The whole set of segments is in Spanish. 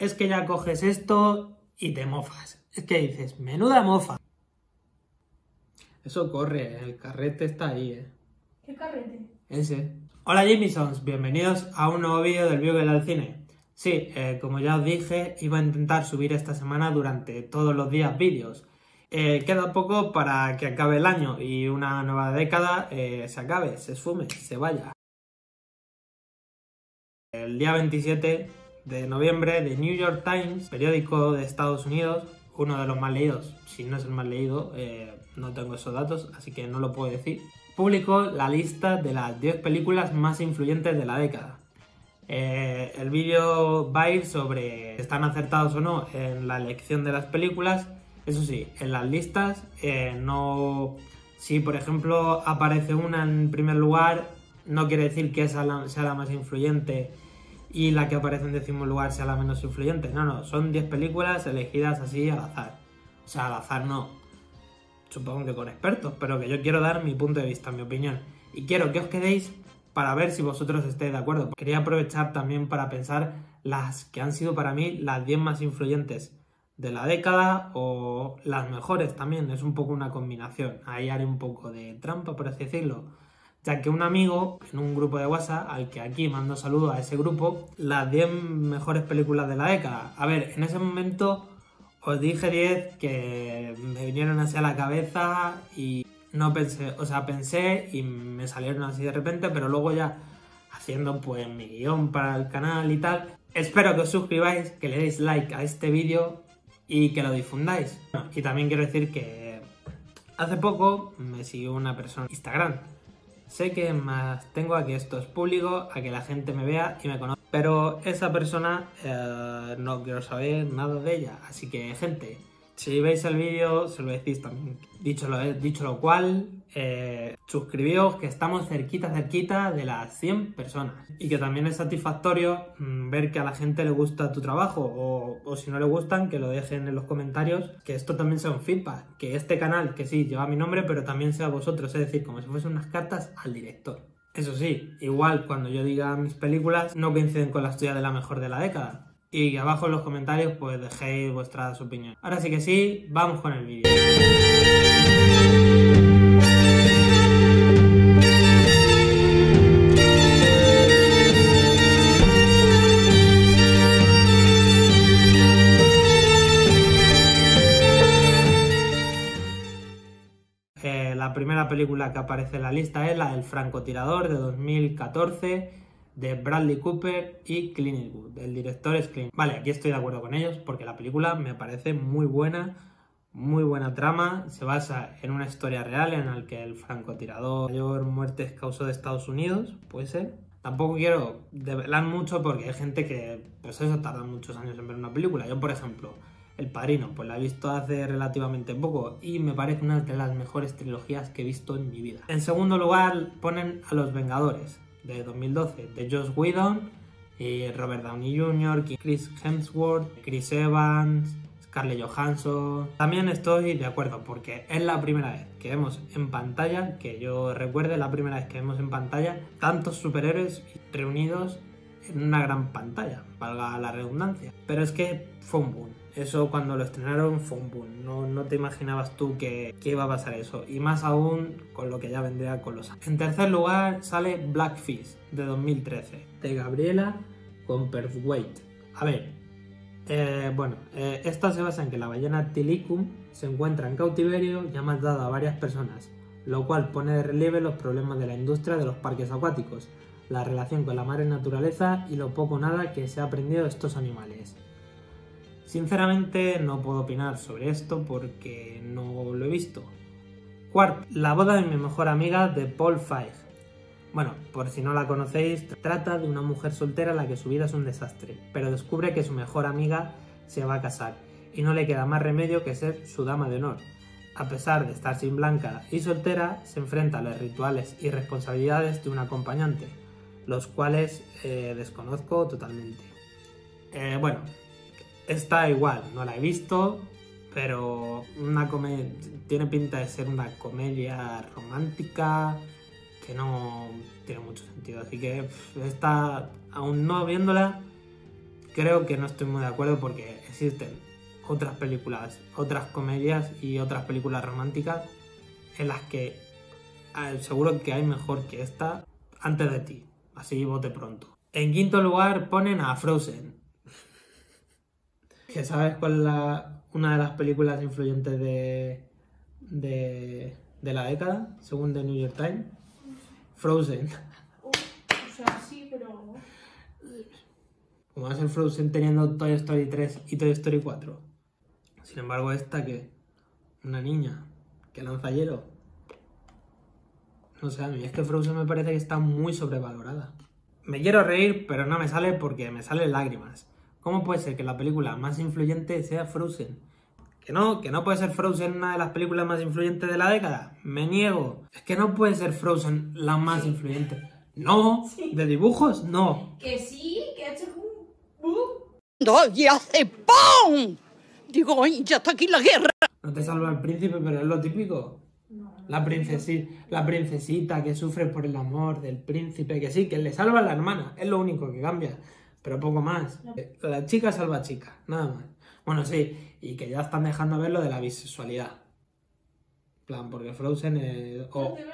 es que ya coges esto y te mofas. Es que dices, menuda mofa. Eso corre, el carrete está ahí, ¿eh? ¿Qué carrete? Ese. Hola Jamisons, bienvenidos a un nuevo vídeo del Bugle al Cine. Sí, como ya os dije, iba a intentar subir esta semana durante todos los días vídeos. Queda poco para que acabe el año y una nueva década se acabe, se esfume, se vaya. El día 27 de noviembre, The New York Times, periódico de Estados Unidos, uno de los más leídos, si no es el más leído, no tengo esos datos, así que no lo puedo decir, publicó la lista de las 10 películas más influyentes de la década. El vídeo va a ir sobre si están acertados o no en la elección de las películas. Eso sí, en las listas, no. Si por ejemplo aparece una en primer lugar, no quiere decir que esa sea la más influyente y la que aparece en décimo lugar sea la menos influyente. No, son 10 películas elegidas así al azar. O sea, al azar no. Supongo que con expertos, pero que yo quiero dar mi punto de vista, mi opinión. Y quiero que os quedéis para ver si vosotros estáis de acuerdo. Quería aprovechar también para pensar las que han sido para mí las 10 más influyentes de la década o las mejores también. Es un poco una combinación. Ahí haré un poco de trampa, por así decirlo. Ya que un amigo en un grupo de WhatsApp, al que aquí mando saludos a ese grupo, las 10 mejores películas de la década. A ver, en ese momento os dije 10 que me vinieron así a la cabeza y no pensé, o sea, pensé y me salieron así de repente, pero luego ya haciendo pues mi guión para el canal y tal. Espero que os suscribáis, que le deis like a este vídeo y que lo difundáis. Bueno, y también quiero decir que hace poco me siguió una persona en Instagram. Sé que más tengo a que esto es público, a que la gente me vea y me conozca, pero esa persona no quiero saber nada de ella. Así que, gente, si veis el vídeo, se lo decís también. Dicho lo cual, suscribíos, que estamos cerquita de las 100 personas. Y que también es satisfactorio ver que a la gente le gusta tu trabajo, o si no le gustan, que lo dejen en los comentarios, que esto también sea un feedback, que este canal, que sí, lleva mi nombre, pero también sea vosotros, es decir, como si fuesen unas cartas al director. Eso sí, igual cuando yo diga mis películas, no coinciden con las tuyas de la mejor de la década. Y que abajo en los comentarios pues dejéis vuestras opiniones. Ahora sí que sí, vamos con el vídeo. La primera película que aparece en la lista es la del francotirador de 2014 de Bradley Cooper y Clint Eastwood. El director es Clint. Vale, aquí estoy de acuerdo con ellos porque la película me parece muy buena trama. Se basa en una historia real en la que el francotirador mayor muertes causó de Estados Unidos, puede ser. Tampoco quiero develar mucho porque hay gente que, pues eso, tarda muchos años en ver una película. Yo, por ejemplo, El Padrino, pues la he visto hace relativamente poco y me parece una de las mejores trilogías que he visto en mi vida. En segundo lugar ponen a Los Vengadores, de 2012, de Joss Whedon, y Robert Downey Jr., Chris Hemsworth, Chris Evans, Scarlett Johansson. También estoy de acuerdo porque es la primera vez que vemos en pantalla, que yo recuerde la primera vez que vemos en pantalla, tantos superhéroes reunidos en una gran pantalla, valga la redundancia. Pero es que fue un boom. Eso cuando lo estrenaron fue un boom. No te imaginabas tú que iba a pasar eso. Y más aún con lo que ya vendría con los años. En tercer lugar sale Blackfish de 2013, de Gabriela Copperthwaite. A ver, esta se basa en que la ballena Tilikum se encuentra en cautiverio y ha matado a varias personas, lo cual pone de relieve los problemas de la industria de los parques acuáticos, la relación con la madre naturaleza y lo poco o nada que se ha aprendido de estos animales. Sinceramente no puedo opinar sobre esto porque no lo he visto. Cuarto, La boda de mi mejor amiga de Paul Feig. Bueno, por si no la conocéis, trata de una mujer soltera a la que su vida es un desastre, pero descubre que su mejor amiga se va a casar y no le queda más remedio que ser su dama de honor. A pesar de estar sin blanca y soltera, se enfrenta a los rituales y responsabilidades de un acompañante, los cuales desconozco totalmente. Esta igual, no la he visto, pero tiene pinta de ser una comedia romántica que no tiene mucho sentido. Así que esta, aún no viéndola, creo que no estoy muy de acuerdo porque existen otras películas, otras comedias y otras películas románticas en las que seguro que hay mejor que esta antes de ti. Así bote pronto. En quinto lugar ponen a Frozen. ¿Que sabes cuál es una de las películas influyentes de la década, según The New York Times? Frozen. O sea, sí, pero... ¿Cómo va a ser Frozen teniendo Toy Story 3 y Toy Story 4? Sin embargo, esta que... Una niña que lanza hielo. No sé, a mí es que Frozen me parece que está muy sobrevalorada. Me quiero reír, pero no me sale porque me salen lágrimas. ¿Cómo puede ser que la película más influyente sea Frozen? Que no puede ser Frozen una de las películas más influyentes de la década. Me niego. Es que no puede ser Frozen la más influyente. No, de dibujos, no. Que sí, que ha hecho un... Y hace ¡pum! Digo, ¡ay, ya está aquí la guerra! No te salva el príncipe, pero es lo típico. La princesita que sufre por el amor del príncipe, que sí, que le salva a la hermana, es lo único que cambia, pero poco más. La chica salva a chica, nada más. Bueno, sí, y que ya están dejando ver lo de la bisexualidad. En plan, porque Frozen es...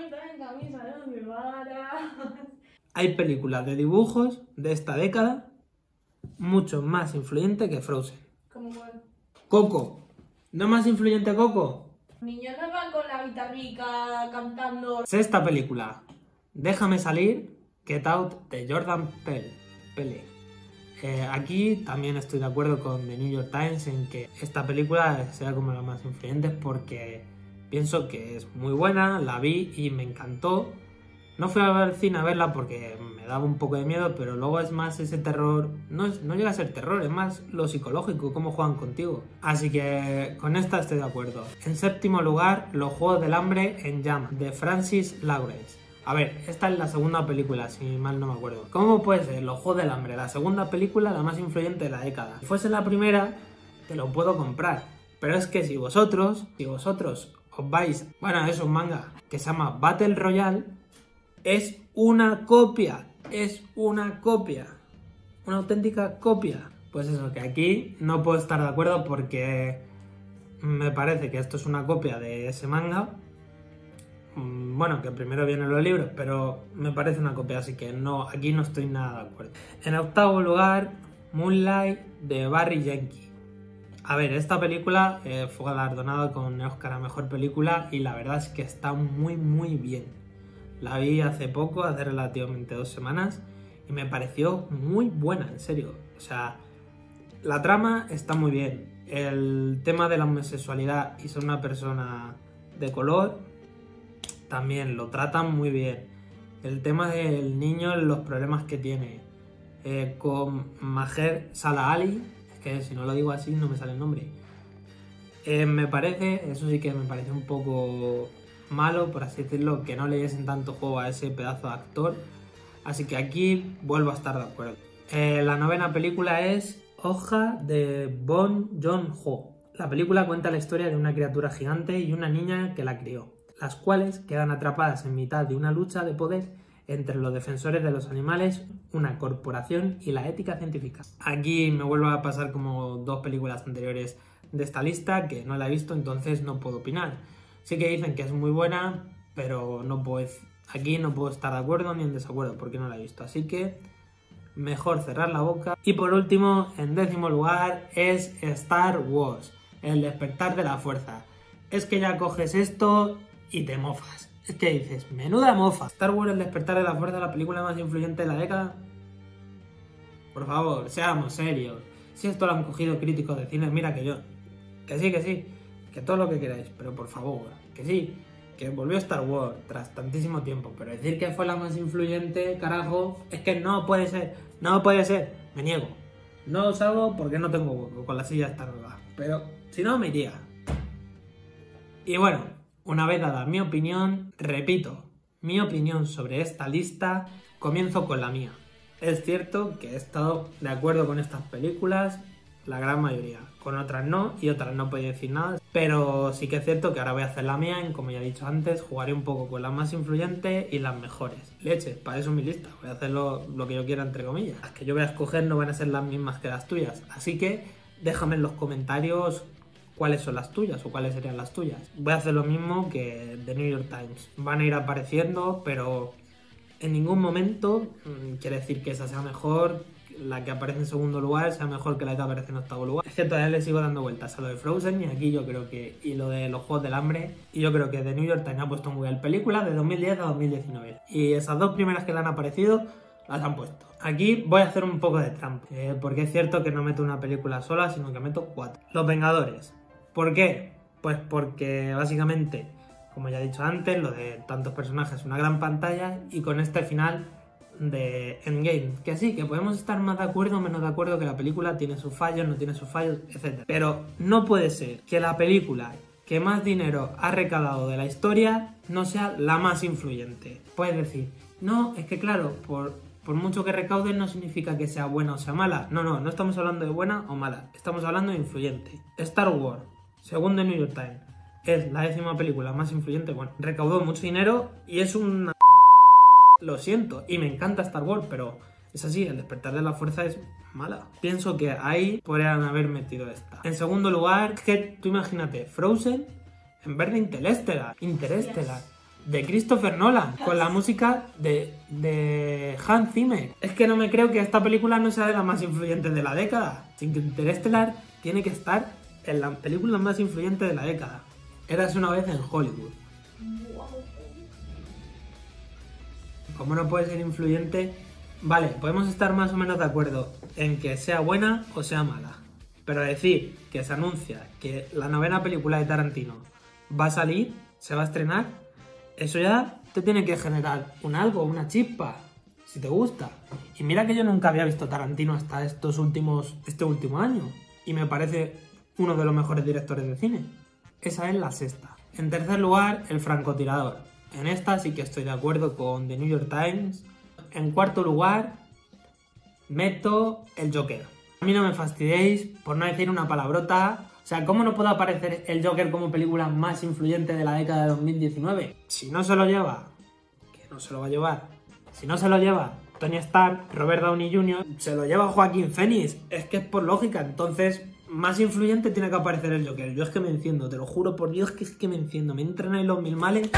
Hay películas de dibujos de esta década mucho más influyente que Frozen. ¿Cómo cuál? Coco. ¿No es más influyente Coco? Niños no van con la guitarrica cantando. Sexta película. Déjame salir, Get Out, de Jordan Peele. Aquí también estoy de acuerdo con The New York Times en que esta película sea como la más influyente porque pienso que es muy buena, la vi y me encantó. No fui al cine a verla porque me daba un poco de miedo, pero luego es más ese terror, no llega a ser terror, es más lo psicológico, cómo juegan contigo. Así que con esta estoy de acuerdo. En séptimo lugar, Los Juegos del Hambre en Llamas, de Francis Lawrence. A ver, esta es la segunda película, si mal no me acuerdo. ¿Cómo puede ser Los Juegos del Hambre, la segunda película, la más influyente de la década? Si fuese la primera, te lo puedo comprar. Pero es que si vosotros os vais... Bueno, es un manga que se llama Battle Royale. Es una copia, una auténtica copia. Pues eso, que aquí no puedo estar de acuerdo porque me parece que esto es una copia de ese manga. Bueno, que primero vienen los libros, pero me parece una copia, así que no, aquí no estoy nada de acuerdo. En octavo lugar, Moonlight, de Barry Jenkins. A ver, esta película fue galardonada con Oscar a Mejor Película y la verdad es que está muy muy bien. La vi hace poco, hace relativamente 2 semanas, y me pareció muy buena, en serio. O sea, la trama está muy bien. El tema de la homosexualidad y ser una persona de color también lo tratan muy bien. El tema del niño, los problemas que tiene. Con Maher Salah Ali, es que si no lo digo así no me sale el nombre. Me parece, eso sí que me parece un poco... malo, por así decirlo, que no le diesen tanto juego a ese pedazo de actor, así que aquí vuelvo a estar de acuerdo. La novena película es Hoja, de Bong Joon-ho. La película cuenta la historia de una criatura gigante y una niña que la crió, las cuales quedan atrapadas en mitad de una lucha de poder entre los defensores de los animales, una corporación y la ética científica. Aquí me vuelvo a pasar como 2 películas anteriores de esta lista que no la he visto, entonces no puedo opinar. Sí que dicen que es muy buena, pero aquí no puedo estar de acuerdo ni en desacuerdo porque no la he visto. Así que mejor cerrar la boca. Y por último, en décimo lugar, es Star Wars, El Despertar de la Fuerza. Es que ya coges esto y te mofas. Es que dices, menuda mofa. Star Wars, El Despertar de la Fuerza, la película más influyente de la década. Por favor, seamos serios. Si esto lo han cogido críticos de cine, mira que yo... Que sí. Que todo lo que queráis, pero por favor, que sí, que volvió Star Wars tras tantísimo tiempo, pero decir que fue la más influyente, carajo, es que no puede ser, me niego. No os hago porque no tengo hueco con la silla esta nueva, pero si no me iría. Y bueno, una vez dada mi opinión, repito, mi opinión sobre esta lista, comienzo con la mía. Es cierto que he estado de acuerdo con estas películas, la gran mayoría. Con otras no, y otras no podéis decir nada. Pero sí que es cierto que ahora voy a hacer la mía, como ya he dicho antes, jugaré un poco con las más influyentes y las mejores. Leche, para eso mi lista, voy a hacer lo que yo quiera entre comillas. Las que yo voy a escoger no van a ser las mismas que las tuyas, así que déjame en los comentarios cuáles son las tuyas o cuáles serían las tuyas. Voy a hacer lo mismo que The New York Times. Van a ir apareciendo, pero en ningún momento quiere decir que esa sea mejor, la que aparece en segundo lugar sea mejor que la que aparece en octavo lugar. Es que todavía le sigo dando vueltas a lo de Frozen y aquí yo creo que, y lo de los Juegos del Hambre, y yo creo que The New York Times ha puesto muy bien películas de 2010 a 2019. Y esas dos primeras que le han aparecido, las han puesto. Aquí voy a hacer un poco de trampa, porque es cierto que no meto una película sola, sino que meto 4. Los Vengadores. ¿Por qué? Pues porque básicamente, como ya he dicho antes, lo de tantos personajes, una gran pantalla, y con este final de Endgame, que sí, que podemos estar más de acuerdo o menos de acuerdo, que la película tiene sus fallos, no tiene sus fallos, etc. Pero no puede ser que la película que más dinero ha recaudado de la historia no sea la más influyente. Puedes decir, no, es que claro, por mucho que recaude no significa que sea buena o sea mala. No estamos hablando de buena o mala, estamos hablando de influyente. Star Wars, según The New York Times, es la 10ª película más influyente. Bueno, recaudó mucho dinero y es una... Lo siento, y me encanta Star Wars, pero es así, El despertar de la fuerza es mala. Pienso que ahí podrían haber metido esta. En segundo lugar, es que tú imagínate, Frozen en vez de Interstellar, de Christopher Nolan, con la música de Hans Zimmer. Es que no me creo que esta película no sea de las más influyentes de la década. Sin que Interstellar tiene que estar en las películas más influyentes de la década. Érase una vez en Hollywood. Como no puede ser influyente, vale, podemos estar más o menos de acuerdo en que sea buena o sea mala. Pero decir que se anuncia que la 9ª película de Tarantino va a salir, se va a estrenar, eso ya te tiene que generar un algo, una chispa, si te gusta. Y mira que yo nunca había visto Tarantino hasta este último año. Y me parece uno de los mejores directores de cine. Esa es la 6ª. En tercer lugar, El francotirador. En esta sí que estoy de acuerdo con The New York Times. En cuarto lugar, meto El Joker. A mí no me fastidiéis por no decir una palabrota. O sea, ¿cómo no puede aparecer El Joker como película más influyente de la década de 2019? Si no se lo lleva, que no se lo va a llevar. Si no se lo lleva Tony Stark, Robert Downey Jr., se lo lleva Joaquín Phoenix. Es que es por lógica, entonces... Más influyente tiene que aparecer el Joker. Yo es que me enciendo, te lo juro por Dios que es que me enciendo. Me entran ahí los mil males.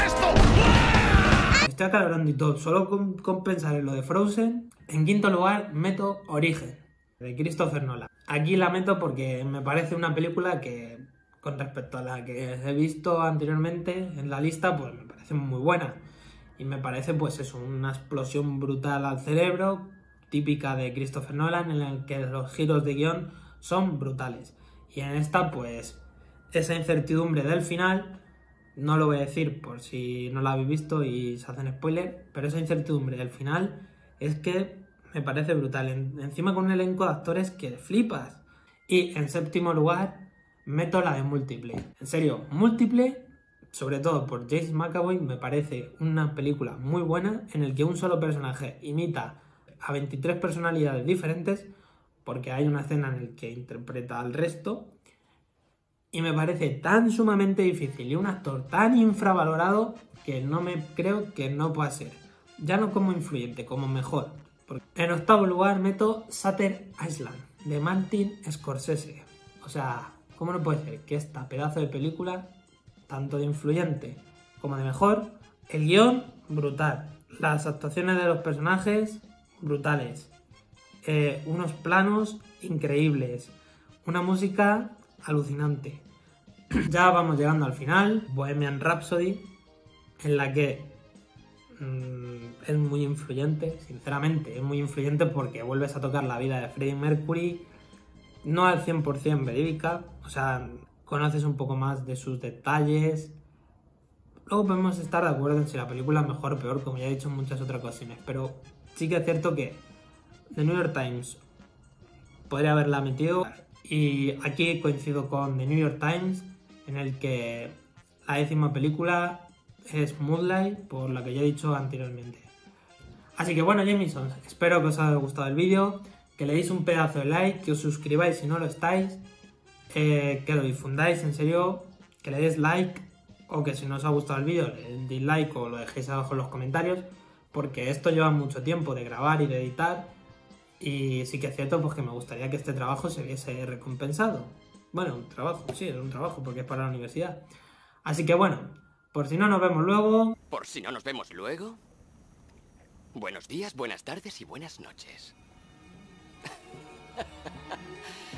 Me estoy acalorando y todo. Solo con pensar en lo de Frozen. En quinto lugar, meto Origen, de Christopher Nolan. Aquí la meto porque me parece una película que, con respecto a la que he visto anteriormente en la lista, pues me parece muy buena. Y me parece, pues eso, una explosión brutal al cerebro, típica de Christopher Nolan, en el que los giros de guión son brutales. Y en esta, pues, esa incertidumbre del final, no lo voy a decir por si no la habéis visto y se hacen spoiler, pero esa incertidumbre del final es que me parece brutal. Encima con un elenco de actores que flipas. Y en séptimo lugar, meto la de Múltiple. En serio, Múltiple, sobre todo por James McAvoy, me parece una película muy buena en el que un solo personaje imita a 23 personalidades diferentes, porque hay una escena en la que interpreta al resto, y me parece tan sumamente difícil y un actor tan infravalorado que no me creo que no pueda ser. Ya no como influyente, como mejor. En octavo lugar meto Shutter Island, de Martin Scorsese. O sea, ¿cómo no puede ser que esta pedazo de película, tanto de influyente como de mejor, el guión, brutal, las actuaciones de los personajes, brutales, unos planos increíbles, una música alucinante. Ya vamos llegando al final, Bohemian Rhapsody, en la que es muy influyente, sinceramente, es muy influyente porque vuelves a tocar la vida de Freddie Mercury, no al 100% verídica, o sea, conoces un poco más de sus detalles. Luego podemos estar de acuerdo en si la película es mejor o peor, como ya he dicho en muchas otras ocasiones, pero sí que es cierto que The New York Times podría haberla metido, y aquí coincido con The New York Times, en el que la 10ª película es Moonlight, por la que ya he dicho anteriormente. Así que bueno, Jamesons, espero que os haya gustado el vídeo. que le deis un pedazo de like, que os suscribáis si no lo estáis, que lo difundáis en serio, que le deis like, o que si no os ha gustado el vídeo le deis like o lo dejéis abajo en los comentarios, porque esto lleva mucho tiempo de grabar y de editar, y sí que es cierto pues que me gustaría que este trabajo se viese recompensado. Bueno, un trabajo, sí, es un trabajo porque es para la universidad. Así que bueno, por si no nos vemos luego... Por si no nos vemos luego. Buenos días, buenas tardes y buenas noches.